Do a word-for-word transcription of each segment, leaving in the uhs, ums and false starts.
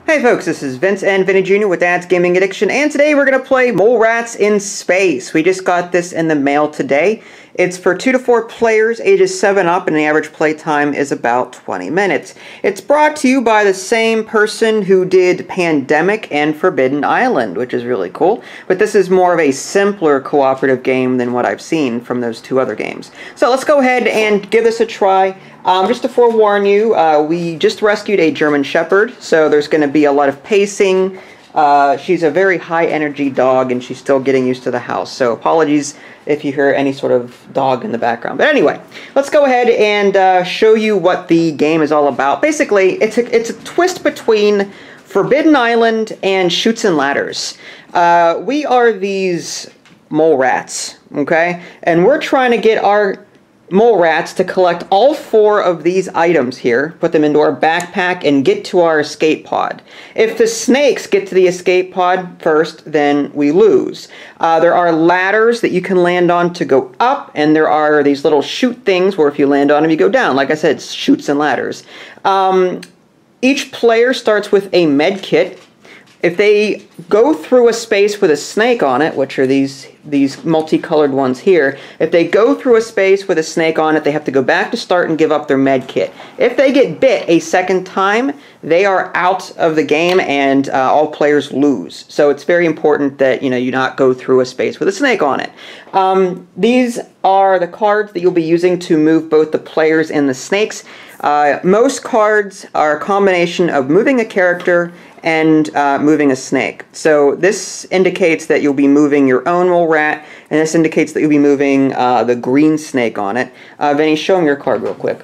Hey folks, this is Vince and Vinny Junior with Dad's Gaming Addiction, and today we're going to play Mole Rats in Space. We just got this in the mail today. It's for two to four players, ages seven up, and the average play time is about twenty minutes. It's brought to you by the same person who did Pandemic and Forbidden Island, which is really cool. But this is more of a simpler cooperative game than what I've seen from those two other games. So let's go ahead and give this a try. Um, just to forewarn you, uh, we just rescued a German Shepherd, so there's going to be a lot of pacing. Uh, she's a very high-energy dog, and she's still getting used to the house, so apologies if you hear any sort of dog in the background. But anyway, let's go ahead and uh, show you what the game is all about. Basically, it's a, it's a twist between Forbidden Island and Chutes and Ladders. Uh, we are these mole rats, okay? And we're trying to get our mole rats to collect all four of these items here, put them into our backpack, and get to our escape pod. If the snakes get to the escape pod first, then we lose. Uh, there are ladders that you can land on to go up, and there are these little chute things where if you land on them, you go down. Like I said, it's chutes and ladders. Um, each player starts with a med kit. If they go through a space with a snake on it, which are these these multicolored ones here, if they go through a space with a snake on it, they have to go back to start and give up their med kit. If they get bit a second time, they are out of the game and uh, all players lose. So it's very important that you know you not go through a space with a snake on it. Um, these are the cards that you'll be using to move both the players and the snakes. Uh, most cards are a combination of moving a character and uh, moving a snake. So this indicates that you'll be moving your own mole rat, and this indicates that you'll be moving uh, the green snake on it. Uh, Vinny, show him your card real quick.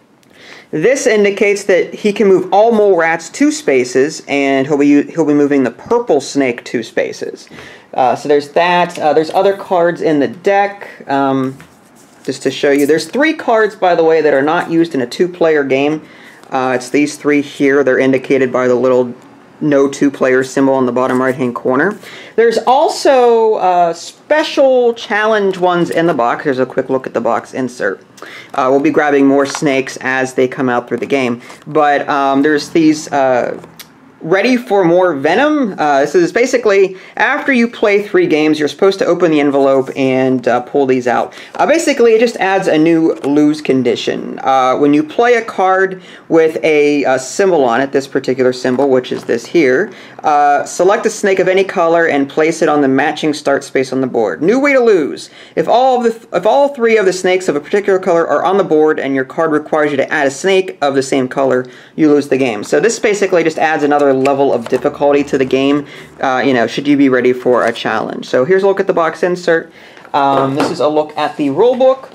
This indicates that he can move all mole rats two spaces, and he'll be he'll be moving the purple snake two spaces. Uh, so there's that. Uh, there's other cards in the deck. Um, just to show you, there's three cards, by the way, that are not used in a two-player game. Uh, it's these three here. They're indicated by the little no two-player symbol on the bottom right-hand corner. There's also uh, special challenge ones in the box. Here's a quick look at the box insert. Uh, we'll be grabbing more snakes as they come out through the game. But um, there's these uh, Ready for More Venom. Uh, this is basically, after you play three games, you're supposed to open the envelope and uh, pull these out. Uh, basically, it just adds a new lose condition. Uh, when you play a card with a, a symbol on it, this particular symbol, which is this here, uh, select a snake of any color and place it on the matching start space on the board. New way to lose. If all, of the, if all three of the snakes of a particular color are on the board and your card requires you to add a snake of the same color, you lose the game. So this basically just adds another level of difficulty to the game, uh, you know, should you be ready for a challenge. So here's a look at the box insert. Um, this is a look at the rule book.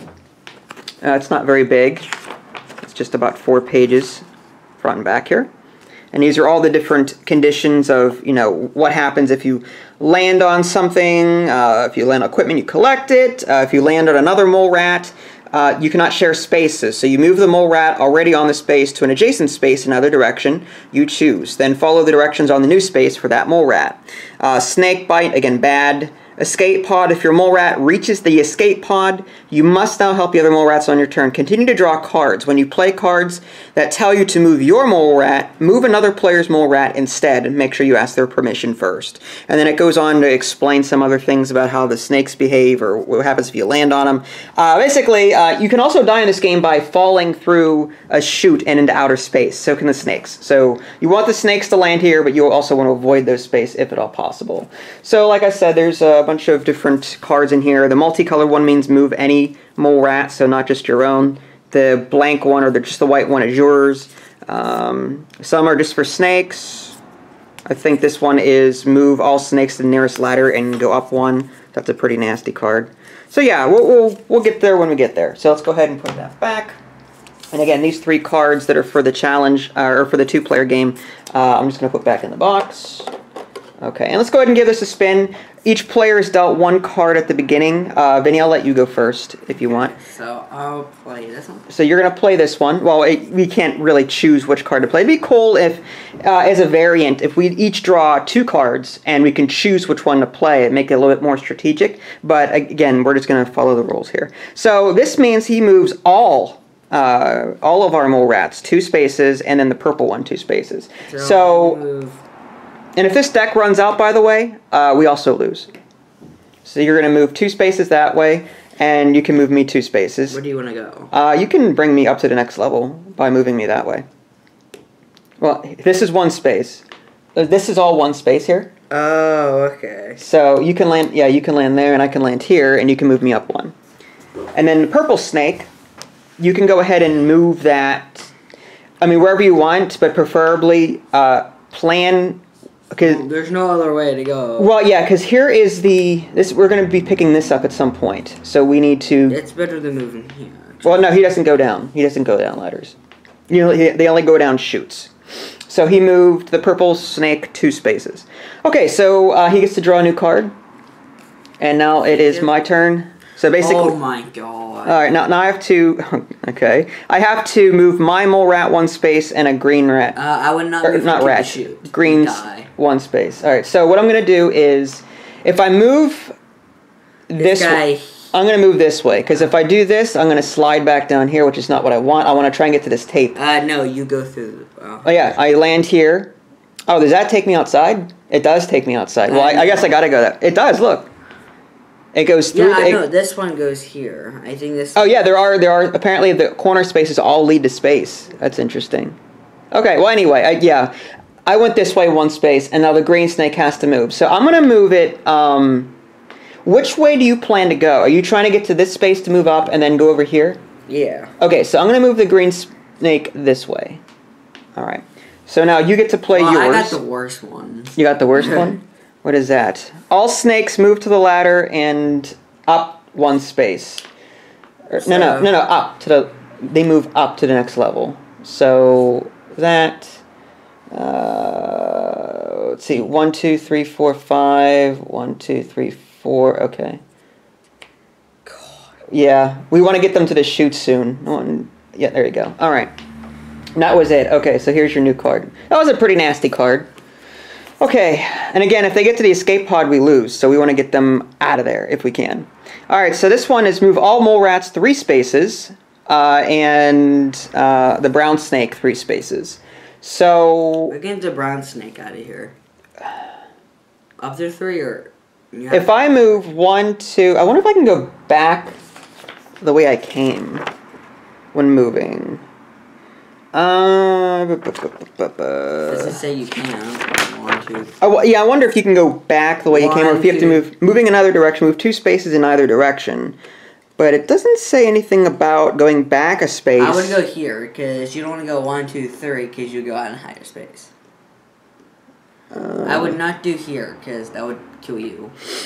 Uh, it's not very big. It's just about four pages front and back here. And these are all the different conditions of, you know, what happens if you land on something, uh, if you land on equipment, you collect it, uh, if you land on another mole rat, Uh, you cannot share spaces, so you move the mole rat already on the space to an adjacent space in either direction you choose. Then follow the directions on the new space for that mole rat. Uh, snake bite, again, bad. Escape pod, if your mole rat reaches the escape pod, you must now help the other mole rats on your turn. Continue to draw cards. When you play cards that tell you to move your mole rat, move another player's mole rat instead, and make sure you ask their permission first. And then it goes on to explain some other things about how the snakes behave or what happens if you land on them. Uh, basically, uh, you can also die in this game by falling through a chute and into outer space. So can the snakes. So you want the snakes to land here, but you also want to avoid those space if at all possible. So like I said, there's a bunch of different cards in here. The multicolored one means move any mole rat, so not just your own. The blank one or the, just the white one is yours. Um, some are just for snakes. I think this one is move all snakes to the nearest ladder and go up one. That's a pretty nasty card. So yeah, we'll, we'll, we'll get there when we get there. So let's go ahead and put that back. And again, these three cards that are for the challenge, uh, or for the two-player game, uh, I'm just going to put back in the box. Okay, and let's go ahead and give this a spin. Each player is dealt one card at the beginning. Uh, Vinny, I'll let you go first if you want. So I'll play this one. So you're going to play this one. Well, it, we can't really choose which card to play. It'd be cool if, uh, as a variant, if we each draw two cards and we can choose which one to play. It'd make it a little bit more strategic. But again, we're just going to follow the rules here. So this means he moves all uh, all of our mole rats two spaces, and then the purple one two spaces. So, So, move. and if this deck runs out, by the way, uh, we also lose. So you're going to move two spaces that way, and you can move me two spaces. Where do you want to go? Uh, you can bring me up to the next level by moving me that way. Well, this is one space. Uh, This is all one space here. Oh, okay. So you can land, yeah, you can land there, and I can land here, and you can move me up one. And then the purple snake, you can go ahead and move that, I mean, wherever you want, but preferably uh, plan, because, Well, there's no other way to go. well, yeah, because here is the, this, we're going to be picking this up at some point, so we need to, It's better than moving here. well, no, he doesn't go down. He doesn't go down ladders. You know, he, they only go down chutes. So he moved the purple snake two spaces. Okay, so uh, he gets to draw a new card. And now it is my turn. So basically, Oh my god. all right. Now, now I have to. Okay, I have to move my mole rat one space and a green rat. Uh, I would not Or, move not into rat. the chute. Greens Die. one space. All right. So what I'm gonna do is, if I move this, This guy. I'm gonna move this way because if I do this, I'm gonna slide back down here, which is not what I want. I want to try and get to this tape. Uh, no, you go through. The, oh. Oh yeah, I land here. Oh, does that take me outside? It does take me outside. Well, I, I guess I gotta go that. It does. Look, it goes through. Yeah, I the, know. it- This one goes here. I think this. oh yeah, there are there are apparently the corner spaces all lead to space. That's interesting. Okay, well anyway, I, yeah, I went this way one space, and now the green snake has to move. So I'm gonna move it. Um, which way do you plan to go? Are you trying to get to this space to move up and then go over here? Yeah. Okay, so I'm gonna move the green snake this way. All right. So now you get to play Well, yours. I got the worst one. You got the worst one? What is that? All snakes move to the ladder and up one space. Or- no, no, So- no, no, up to the. They move up to the next level. So that. Uh, let's see. One, two, three, four, five. One, two, three, four. Okay. God. Yeah, we want to get them to the chute soon. One, yeah, there you go. All right. That was it. Okay, so here's your new card. That was a pretty nasty card. Okay, and again, if they get to the escape pod, we lose. So we want to get them out of there if we can. All right, so this one is move all mole rats three spaces, uh, and uh, the brown snake three spaces. So We're getting the brown snake out of here. Up there three or. Yeah. if I move one, two, I wonder if I can go back the way I came when moving. Uh, bu- bu- bu- bu- bu- Does it say you can? One, two. Oh, well, yeah, I wonder if you can go back the way you came, or if you have to One, move, moving in either direction, move two spaces in either direction. But it doesn't say anything about going back a space. I would go here because you don't want to go one, two, three because you go out in higher space. Uh, I would not do here because that would kill you.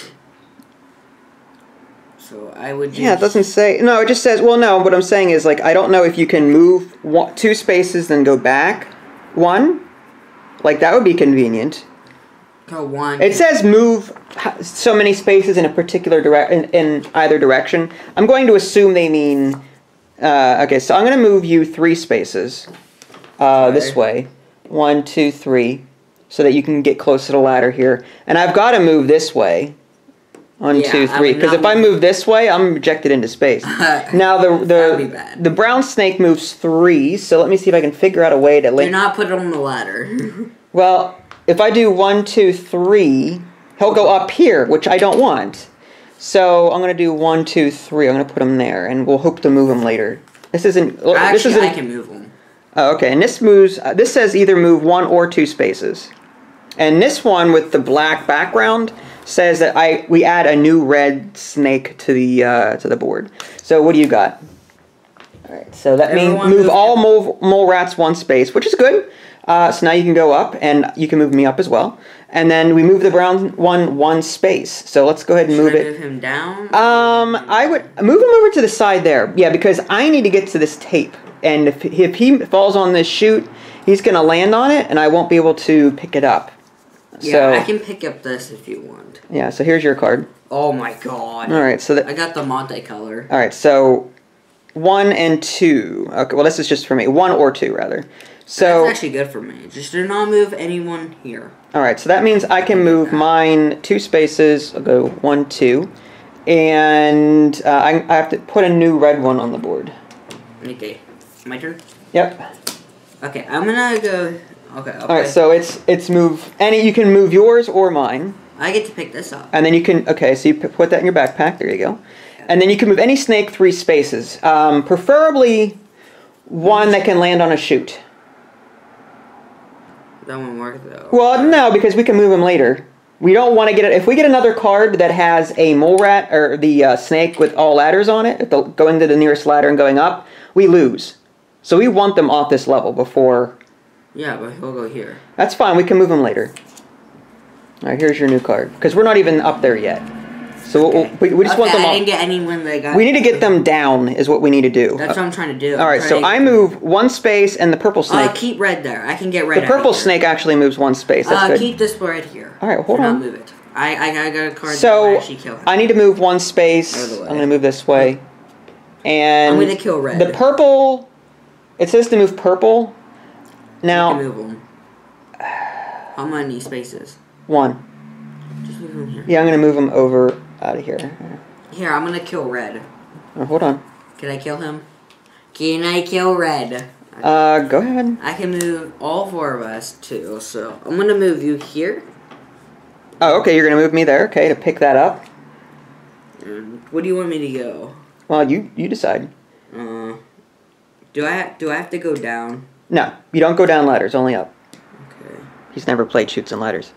So I would. Do Yeah, it doesn't say. No, it just says. Well, no. What I'm saying is, like, I don't know if you can move one, two spaces then go back one. Like that would be convenient. Go one. It says move h- so many spaces in a particular direct in, in either direction. I'm going to assume they mean. Uh, okay, so I'm going to move you three spaces uh, this Okay. way. One, two, three, so that you can get close to the ladder here. And I've got to move this way. One, Yeah, two, I three. would Because not if I move- move this way, I'm rejected into space. Now the That would be the bad. the brown snake moves three. So let me see if I can figure out a way to Do link. not put it on the ladder. Well, if I do one, two, three, he'll go up here, which I don't want. So I'm gonna do one, two, three. I'm gonna put him there, and we'll hope to move him later. This isn't. this Actually, isn't. I can move them. Oh, okay, and this moves. Uh, this says either move one or two spaces, and this one with the black background says that I we add a new red snake to the uh, to the board. So what do you got? All right, so that means Everyone move move all mole, mole rats one space, which is good. Uh, so now you can go up, and you can move me up as well. And then we move the brown one one space. So let's go ahead and Should move I it. move him down? Um, I would move him over to the side there. Yeah, because I need to get to this tape, and if if he falls on this chute, he's gonna land on it, and I won't be able to pick it up. Yeah, so I can pick up this if you want. yeah, so here's your card. Oh my god. All right, so that I got the multicolor. all right, so one and two. Okay, well this is just for me. One or two rather. So That's actually good for me. Just do not move anyone here. all right, so that means I can move mine two spaces. I'll go one, two, and uh, I, I have to put a new red one on the board. Okay. My turn? Yep. Okay, I'm gonna go... Okay, I'll Alright, play. so it's it's move... Any, you can move yours or mine. I get to pick this up. And then you can... Okay, so you p- put that in your backpack. There you go. And then you can move any snake three spaces. Um, preferably one that can land on a chute. That won't work, though. Well, no, because we can move them later. We don't want to get it. If we get another card that has a mole rat or the uh, snake with all ladders on it, the, going to the nearest ladder and going up, we lose. So we want them off this level before. Yeah, but he'll go here. That's fine. We can move them later. All right, here's your new card because we're not even up there yet. So Okay. we, we just okay, want them. I all, didn't get anyone that got. We need to get them down. Is what we need to do. That's what I'm trying to do. All right, so I move one space and the purple snake. Uh, keep red there. I can get red. The purple out of here. snake actually moves one space. That's uh, good. keep this red here. All right, hold Do on. Not move it. I, I I got a card that So will actually kill him. I need to move one space. Out of the way. I'm gonna move this way, and I'm gonna kill red. The purple. It says to move purple. Now You can move him. How many spaces? one. Just move him here. Yeah, I'm gonna move him over out of here. Here, I'm gonna kill red. Oh, hold on. Can I kill him? Can I kill red? Uh, go ahead. I can move all four of us too. So I'm gonna move you here. Oh, okay. You're gonna move me there. Okay, to pick that up. And where do you want me to go? Well, you you decide. Uh, do I do I have to go down? No, you don't go down ladders. Only up. Okay. He's never played chutes and ladders.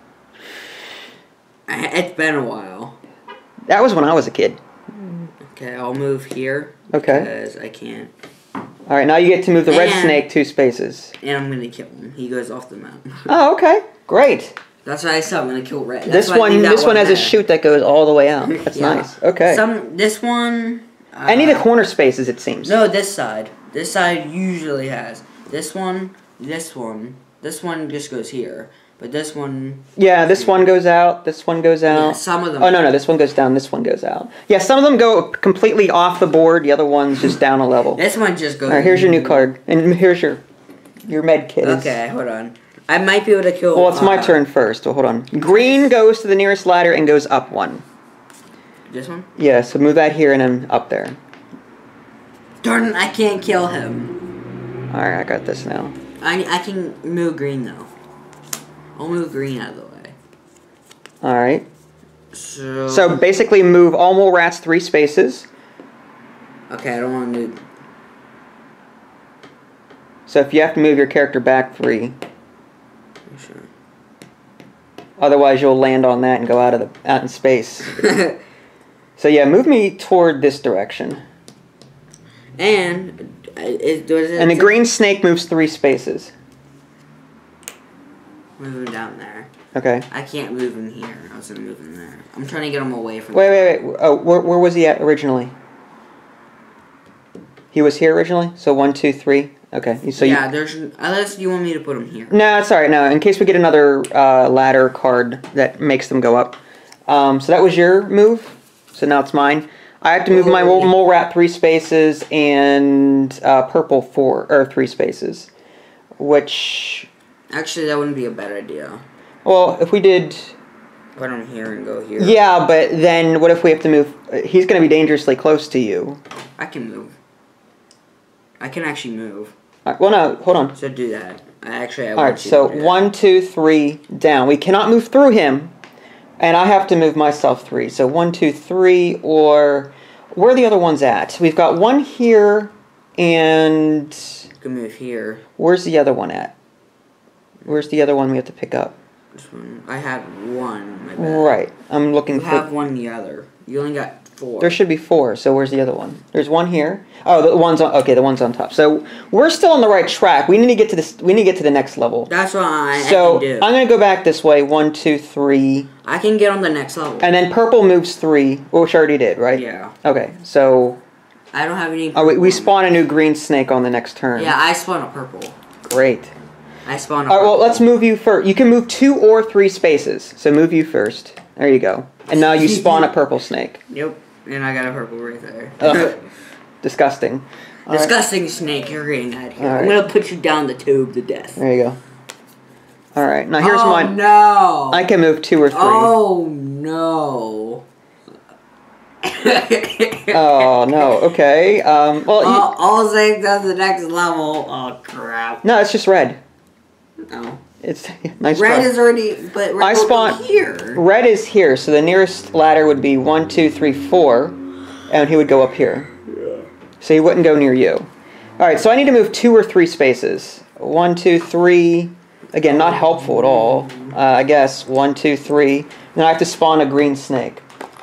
I, it's been a while. That was when I was a kid. Okay, I'll move here. Okay. Because I can't. All right, now you get to move the red And- snake two spaces. And I'm gonna kill him. He goes off the map. Oh, okay. Great. That's why I said I'm gonna kill red. That's This why I one, leave that this one has a there. chute that goes all the way out. That's Yeah. nice. Okay. Some this one. Uh, Any of the corner spaces, it seems. No, this side. This side usually has this one. This one. This one just goes here. But this one. Yeah, this one goes out. This one goes out. Yeah, some of them. Oh no, no, this one goes down. This one goes out. Yeah, some of them go completely off the board. The other one's just down a level. This one just goes. All right, here's your new card, and here's your your med kit. It's- Okay, hold on. I might be able to kill. Well, it's my uh, turn first. Well, hold on. Green goes to the nearest ladder and goes up one. This one. Yeah, so move that here and then up there. Darn! I can't kill him. All right, I got this now. I I can move green though. I'll move green out of the way. All right. So. So basically, move all mole rats three spaces. Okay, I don't want to move. So if you have to move your character back three, Sure. otherwise you'll land on that and go out of the out in space. So yeah, move me toward this direction. And uh, is, does it And the green snake moves three spaces. move him down there? Okay. I can't move him here. I was gonna move him there. I'm trying to get him away from. Wait, wait, wait. Oh, where, where was he at originally? He was here originally? So one, two, three? Okay. So yeah, you, there's unless you want me to put him here. no, it's alright. No, in case we get another uh, ladder card that makes them go up. Um, so that was your move. So now it's mine. I have to move my mole, mole rat three spaces and uh, purple four or three spaces, which Actually, that wouldn't be a bad idea. well, if we did, Put him here and go here. yeah, but then what if we have to move? He's going to be dangerously close to you. I can move. I can actually move. All right, well, no, hold on. So do that. I actually. I All want right, you so to do that. one, two, three, down. We cannot move through him, and I have to move myself three. So one, two, three, or where are the other ones at? We've got one here, and You can move here. where's the other one at? Where's the other one we have to pick up? This one. I have one. My bad. Right, I'm looking You for. have one the other. You only got four. There should be four. So where's the other one? There's one here. Oh, the one's on. Okay, the one's on top. So we're still on the right track. We need to get to this. We need to get to the next level. That's what I, So I can do. I'm gonna go back this way. One, two, three, I can get on the next level. and then purple moves three, which I already did, right? Yeah. Okay, so I don't have any. oh, we, we purple. spawn a new green snake on the next turn. Yeah, I spawn a purple. Great. I spawn a All right, purple. well, let's move you first. You can move two or three spaces. So move you first. There you go. And now you spawn a purple snake. Yep. And I got a purple right there. Ugh. Disgusting. All right, Disgusting snake, you're getting out of here. All I'm right. gonna put you down the tube to death. there you go. All right, now here's oh, mine. no! I can move two or three. Oh, no. Oh no. Okay. Um. Well. all, You, all saved to the next level. Oh crap. no, it's just red. No. It's nice. Red try. is already, but red I spawn here. Red is here, so the nearest ladder would be one, two, three, four, and he would go up here. Yeah. So he wouldn't go near you. All right. So I need to move two or three spaces. One, two, three. Again, not helpful at all. Uh, I guess one, two, three. Then I have to spawn a green snake.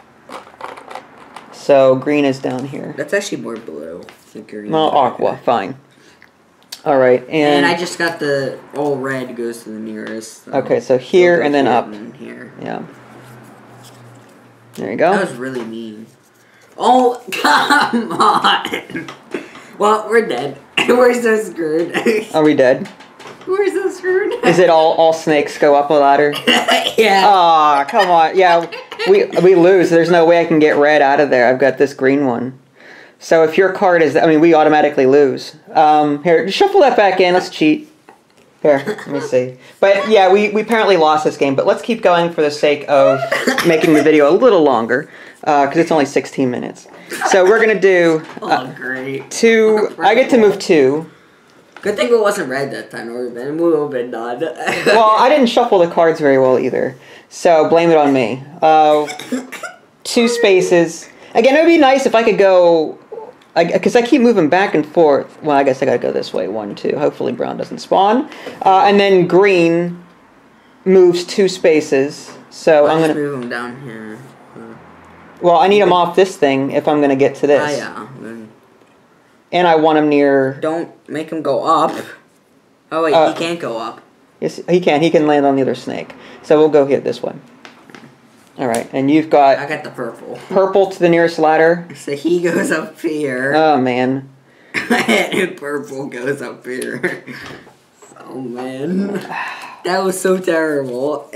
So green is down here. That's actually more blue. The green. Well, aqua, fine. All right, and, And I just got the all red goes to the nearest. So okay, so here and then here up. And here. Yeah. There you go. That was really mean. Oh come on! Well, we're dead. We're so screwed. Are we dead? We're so screwed. Is it all all snakes go up a ladder? Yeah. Aw, come on. Yeah, we we lose. There's no way I can get red out of there. I've got this green one. So if your card is, I mean, we automatically lose. Um, here, shuffle that back in. Let's cheat. Here, let me see. But yeah, we, we apparently lost this game, but let's keep going for the sake of making the video a little longer, because uh, it's only sixteen minutes. So we're going to do uh, Oh, great. two, I get to move two. Good thing it wasn't red that time, or we would have been done. Well, I didn't shuffle the cards very well either, so blame it on me. Uh, two spaces. Again, it would be nice if I could go, because I, I keep moving back and forth. Well, I guess I gotta go this way, one, two. Hopefully brown doesn't spawn. Uh, and then green moves two spaces. So I'll I'm just gonna move them down here. Well, I need them off this thing if I'm gonna get to this. Ah, yeah. Then And I want him near. don't make him go up. Oh wait, Uh, he can't go up. Yes, he can. He can land on the other snake. So we'll go here this way. All right, and you've got I got the purple. purple to the nearest ladder. So he goes up here. Oh man. And purple goes up here. Oh man. That was so terrible.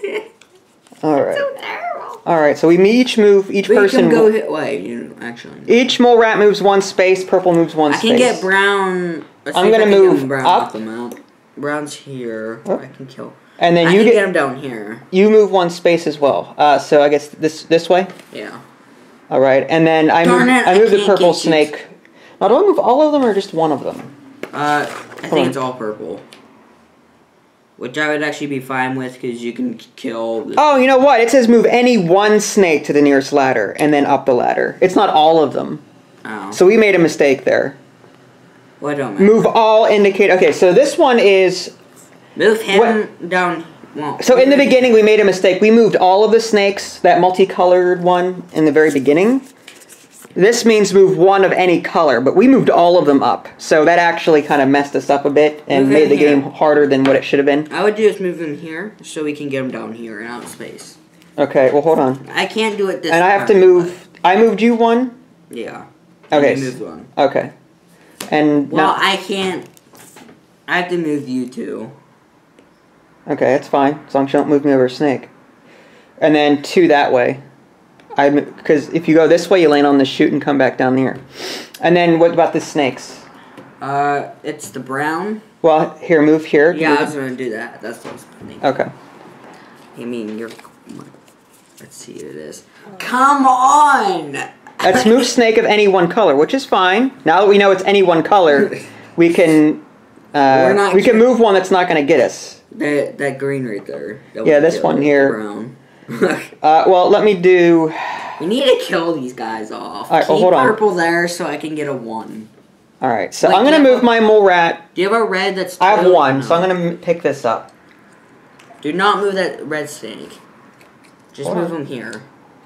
All right. So terrible. All right. So we each move. Each We person. can go hit. Wait, you actually. Each mole rat moves one space. Purple moves one I space. can get brown. Let's I'm see if gonna I can get move brown up. off the mount. Brown's here. Oh. I can kill. And then I you can get, get him down here. you move one space as well. Uh, so I guess this this way. Yeah. All right. And then I Darn move. it, I I move the can't purple get you. snake. Now, do I move all of them or just one of them? Uh, I on. think it's all purple. Which I would actually be fine with because you can kill. The Oh, you know what? It says move any one snake to the nearest ladder and then up the ladder. It's not all of them. oh. So we made a mistake there. What don't matter. Move all indicate. Okay, so this one is. Move him What- down. Well, So in the beginning we made a mistake. We moved all of the snakes, that multicolored one, in the very beginning. This means move one of any color, but we moved all of them up. So that actually kind of messed us up a bit and Move made in the here. game harder than what it should have been. I would just move him here so we can get him down here and out of space. Okay, well hold on. I can't do it this And I have to time, move. I moved you one? but- Yeah. Okay. You moved one. Okay. And Well, now. I can't. I have to move you two. Okay, that's fine. As long as you don't move me over a snake. And then two that way. I Because if you go this way, you land on the chute and come back down here. And then what about the snakes? Uh, it's the brown. Well, here, move here. Yeah, I was gonna do that. That's what I was thinking. Okay. I mean, you're. Let's see who it is. Come on! Let's move snake of any one color, which is fine. Now that we know it's any one color, we can uh, We're not we can sure. move one that's not going to get us. That that green right there. That Yeah, would this kill one the here. Brown. Uh, well, let me do. We need to kill these guys off. All right, well, Keep hold on. purple there so I can get a one. All right, so Like, I'm going do to you move have my mole rat. Do you have a red that's? I have two? one, No. so I'm going to pick this up. Do not move that red snake. Just Hold move on. him here.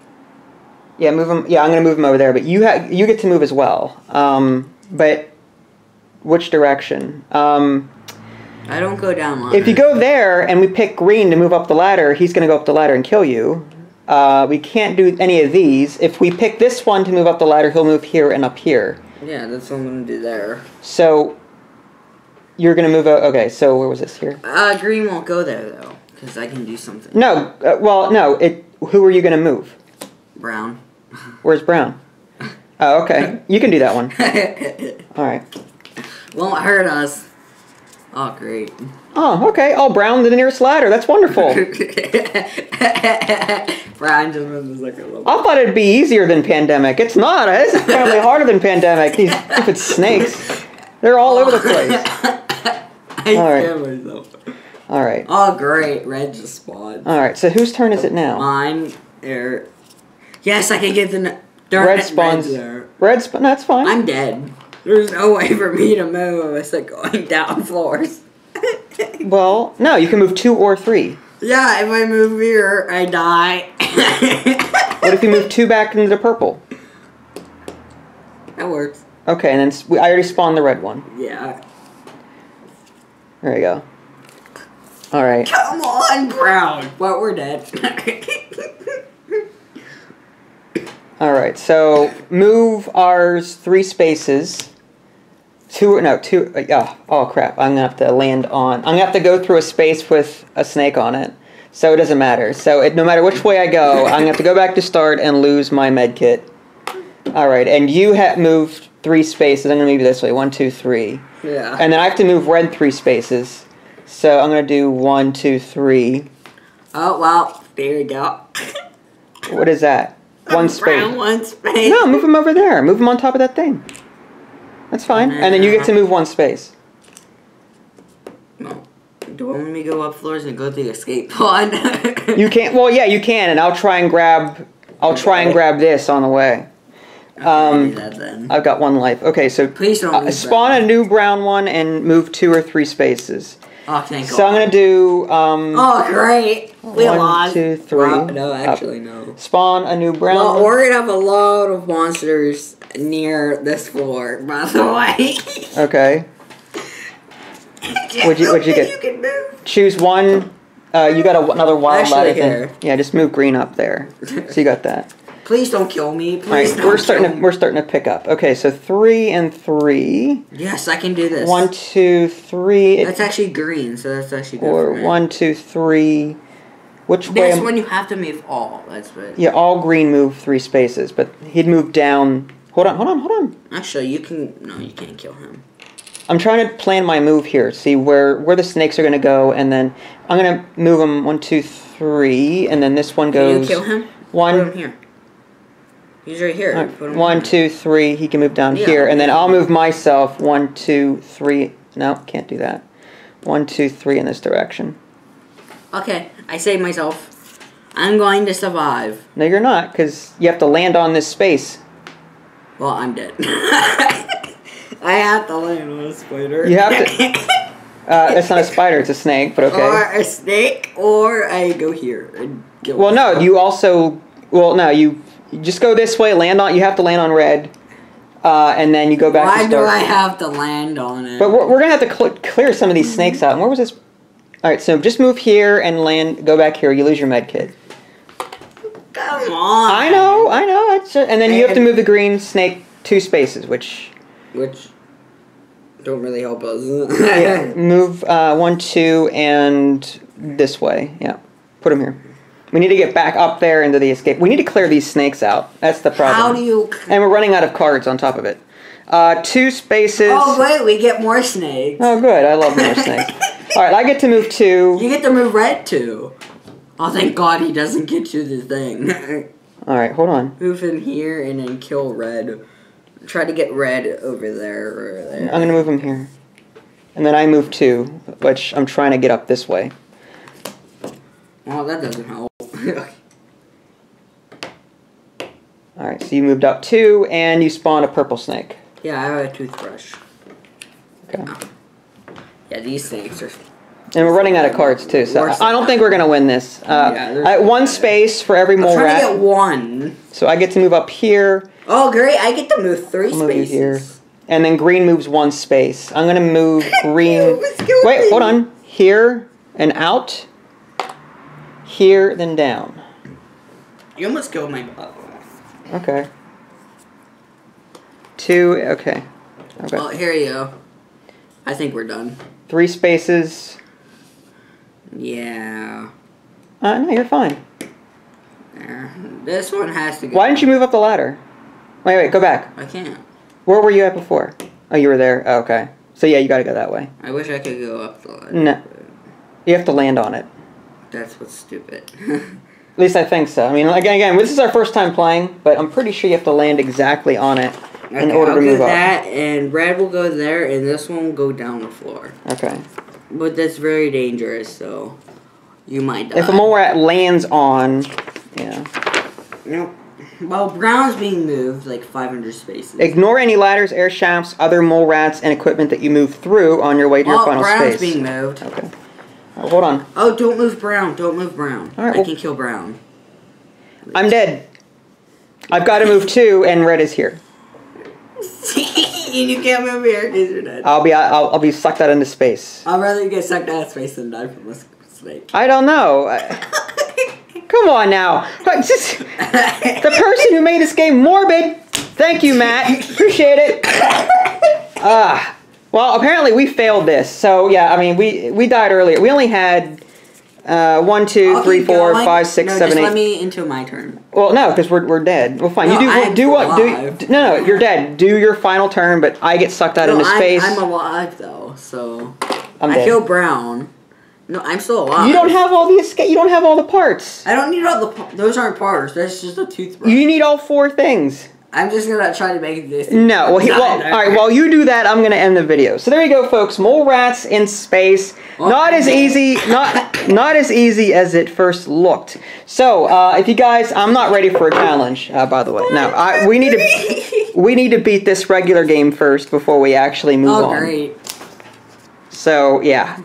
Yeah, move him. Yeah, I'm going to move him over there, but you ha- you get to move as well. Um, but which direction? Um, I don't go down line. if you go there and we pick green to move up the ladder, he's going to go up the ladder and kill you. Uh, we can't do any of these. If we pick this one to move up the ladder, he'll move here and up here. Yeah, that's what I'm gonna do there. So you're going to move out. Okay, so where was this here? Uh, green won't go there though, because I can do something. No, uh, well, no. It. Who are you going to move? Brown. Where's brown? Oh, okay. You can do that one. All right. Won't hurt us. Oh, great. Oh, okay. Oh, brown the nearest ladder. That's wonderful. Brian just went the second level. I thought it'd be easier than Pandemic. It's not. This is probably harder than Pandemic. These stupid snakes. They're all over the place. I All right. scared myself. All right. Oh, great. Red just spawned. All right. So whose turn is it now? Mine. There. Yes, I can get the... Darn Red it, spawns. red's there. Red spawn. That's fine. I'm dead. There's no way for me to move. It's like going down floors. Well, no. You can move two or three. Yeah, if I move here, I die. What if you move two back into the purple? That works. Okay, and then s- we- I already spawned the red one. Yeah. There you go. All right. Come on, brown. Well, we're dead. All right. So move ours three spaces. Two. No, two. Uh, yeah. Oh crap! I'm gonna have to land on. I'm gonna have to go through a space with a snake on it. So it doesn't matter. So it, no matter which way I go, I'm gonna have to go back to start and lose my med kit. All right. And you have moved three spaces. I'm gonna move you this way. One, two, three. Yeah. And then I have to move red three spaces. So I'm gonna do one, two, three. Oh, well, there you go. What is that? One space. Brown, one space. No, move them over there. Move them on top of that thing. That's fine. And then you get to move one space. No. Do I want me to go up floors and go to the escape pod? You can't. Well, yeah, you can, and I'll try and grab. I'll try and grab this on the way. Um, do that then. I've got one life. Okay, so Please don't uh, move spawn brown. a new brown one and move two or three spaces. Oh, thank So God. I'm gonna do. Um, Oh, great. We one, lost. two, three. Well, no, actually, no. Spawn a new brown. Well, one. we're gonna have a lot of monsters near this floor, by the way. Okay. What'd you- what'd you get? You can move. Choose one. Uh, you got a, another wild Actually, ladder here. thing. Yeah, just move green up there. So you got that. Please don't kill me. Please All right, don't we're kill starting to me. we're starting to pick up. Okay, so three and three. Yes, I can do this. One, two, three. That's actually green, so that's actually good Or for me. one, two, three. Which way? That's am- when you have to move all. That's what. Yeah, all green move three spaces, but he'd move down. Hold on, hold on, hold on. Actually, you can. No, you can't kill him. I'm trying to plan my move here. See where where the snakes are gonna go, and then I'm gonna move them one, two, three, and then this one Can you goes. kill him? One. Put him here. He's right here. All right, Put him one, here. two, three. He can move down Yeah. here, and then I'll move myself. One, two, three. No, can't do that. One, two, three in this direction. Okay, I saved myself. I'm going to survive. No, you're not, because you have to land on this space. Well, I'm dead. I have to land on a spider. You have to. Uh, it's not a spider; it's a snake. But okay. Or a snake, or I go here and kill Well, no, you also. Well, no, you, you just go this way. Land on. You have to land on red, uh, and then you go back Why to do start. I have to land on it? But we're, we're gonna have to cl clear some of these snakes out. And where was this? All right, so just move here and land. Go back here. You lose your med kit. Come on. I know, I know. It's just, and then you have to move the green snake two spaces, which Which don't really help us. yeah, move uh, one, two, and this way. Yeah, put them here. We need to get back up there into the escape. We need to clear these snakes out. That's the problem. How do you? And we're running out of cards on top of it. Uh, two spaces. Oh wait, we get more snakes. Oh, good. I love more snakes. All right, I get to move two. You get to move red too. Oh, thank God he doesn't get you the thing. All right, hold on. Move in here and then kill red. Try to get red over there or there. I'm gonna move him here, and then I move two, which I'm trying to get up this way. Well, that doesn't help. All right, so you moved up two, and you spawned a purple snake. Yeah, I have a toothbrush. Okay. Yeah, these snakes are. And we're running out of cards too, so Worse I I don't think we're gonna win this. Uh, Yeah, there's- I, one space for every I'm mole trying to get rat, one. so I get to move up here, Oh, great! I get to move three I'll move you spaces. here. And then green moves one space. I'm gonna move green. Let's go Wait, green. hold on. Here and out. Here, then down. You almost killed my butt. Okay. Two. Okay. Okay. Well, here you go. I think we're done. Three spaces. Yeah. Uh, no, you're fine. There. This one has to go. Why didn't you move up the ladder? Wait, wait, go back. I can't. Where were you at before? Oh, you were there. Oh, okay. So yeah, you gotta go that way. I wish I could go up the ladder. No. You have to land on it. That's what's stupid. At least I think so. I mean, again, again, this is our first time playing, but I'm pretty sure you have to land exactly on it okay, in order I'll to move do up. that, and red will go there, and this one will go down the floor. Okay. But that's very dangerous, so you might die. If a mole rat lands on, yeah. Nope. Well, brown's being moved like five hundred spaces. Ignore any ladders, air shafts, other mole rats, and equipment that you move through on your way to well, your final brown's space. being moved. Okay. Right, hold on. Oh, don't move brown. Don't move brown. All right, I well, can kill brown. I'm dead. I've got to move two, and red is here. And you can't move here because you're dead. I'll be I'll, I'll be sucked out into space. I'd rather you get sucked out of space than die from a snake. I don't know. Come on now. Just, the person who made this game morbid. Thank you, Matt. Appreciate it. Ah. Well, apparently we failed this. So yeah, I mean we we died earlier. We only had uh, one, two, I'll three, keep four, going. five, six, no, seven, just eight. let me into my turn. Well, no, because we're we're dead. Well, fine. No, you do I'm do what? alive. Do no, no. You're dead. Do your final turn, but I get sucked out no, into I'm, space. I'm alive though, so I'm I dead. kill brown. No, I'm still alive. You don't have all the escape. You don't have all the parts. I don't need all the. pa- Those aren't parts. That's just a toothbrush. You need all four things. I'm just gonna try to make this. No, well, he, well all right. While you do that, I'm gonna end the video. So there you go, folks. Mole rats in space. Well, not as easy. Not not as easy as it first looked. So uh, if you guys, I'm not ready for a challenge. Uh, by the way, no. I, we need to we need to beat this regular game first before we actually move Oh, on. great. So yeah.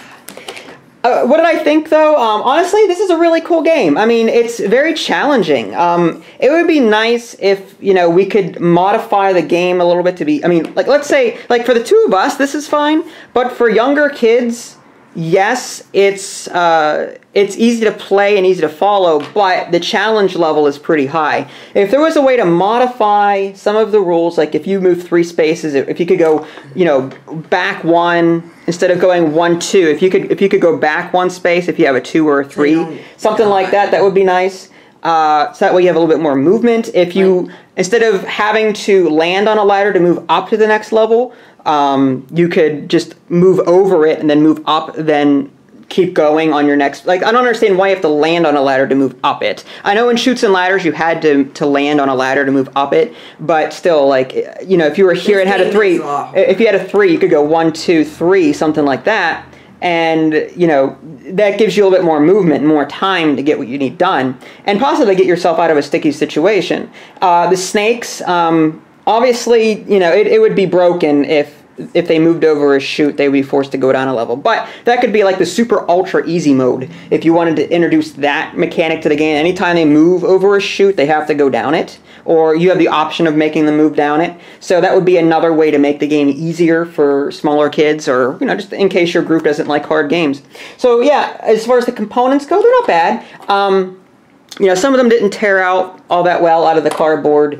Uh, what did I think, though? Um, honestly, this is a really cool game. I mean, it's very challenging. Um, it would be nice if, you know, we could modify the game a little bit to be... I mean, like, let's say, like, for the two of us, this is fine. But for younger kids, yes, it's uh, it's easy to play and easy to follow, but the challenge level is pretty high. If there was a way to modify some of the rules, like if you move three spaces, if you could go, you know, back one... Instead of going one, two, if you could if you could go back one space, if you have a two or a three, something like that, that would be nice. Uh, so that way you have a little bit more movement. If you, instead of having to land on a ladder to move up to the next level, um, you could just move over it and then move up, then keep going on your next... Like, I don't understand why you have to land on a ladder to move up it. I know in Chutes and Ladders you had to, to land on a ladder to move up it, but still, like, you know, if you were here and had a three, if you had a three, you could go one, two, three, something like that, and, you know, that gives you a little bit more movement, more time to get what you need done, and possibly get yourself out of a sticky situation. Uh, the snakes, um, obviously, you know, it, it would be broken if if they moved over a chute, they would be forced to go down a level. But that could be like the super ultra easy mode. If you wanted to introduce that mechanic to the game, anytime they move over a chute, they have to go down it. Or you have the option of making them move down it. So that would be another way to make the game easier for smaller kids, or, you know, just in case your group doesn't like hard games. So yeah, as far as the components go, they're not bad. Um, you know, some of them didn't tear out all that well out of the cardboard.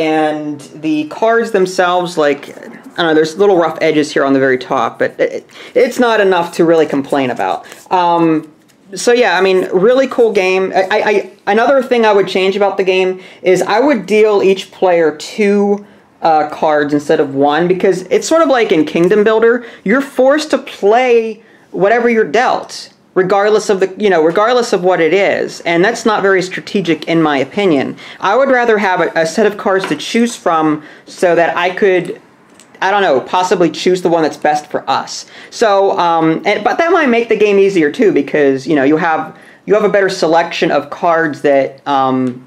And the cards themselves, like, I don't know, there's little rough edges here on the very top, but it, it's not enough to really complain about. Um, so yeah, I mean, really cool game. I, I, another thing I would change about the game is I would deal each player two uh, cards instead of one, because it's sort of like in Kingdom Builder, you're forced to play whatever you're dealt. Regardless of the, you know, regardless of what it is, and that's not very strategic in my opinion. I would rather have a, a set of cards to choose from so that I could, I don't know, possibly choose the one that's best for us. So, um, and, but that might make the game easier too, because, you know, you have you have a better selection of cards that um,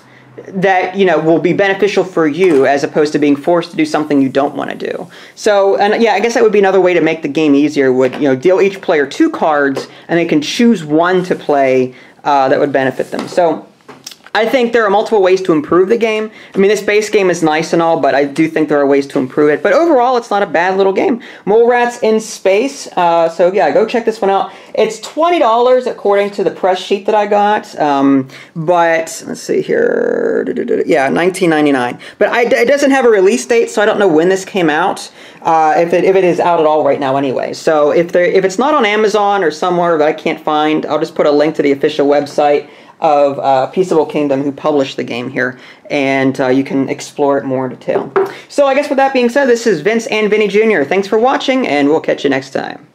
that, you know, will be beneficial for you as opposed to being forced to do something you don't want to do. So, and yeah, I guess that would be another way to make the game easier, would, you know, deal each player two cards and they can choose one to play uh, that would benefit them. So, I think there are multiple ways to improve the game. I mean, this base game is nice and all, but I do think there are ways to improve it. But overall, it's not a bad little game. Mole Rats in Space. Uh, so yeah, go check this one out. It's twenty dollars according to the press sheet that I got. Um, but let's see here. Yeah, nineteen ninety-nine. But I, it doesn't have a release date, so I don't know when this came out. Uh, if it if it is out at all right now, anyway. So if there if it's not on Amazon or somewhere that I can't find, I'll just put a link to the official website. of uh, Peaceable Kingdom, who published the game here, and uh, you can explore it more in detail. So I guess with that being said, this is Vince and Vinny Junior Thanks for watching, and we'll catch you next time.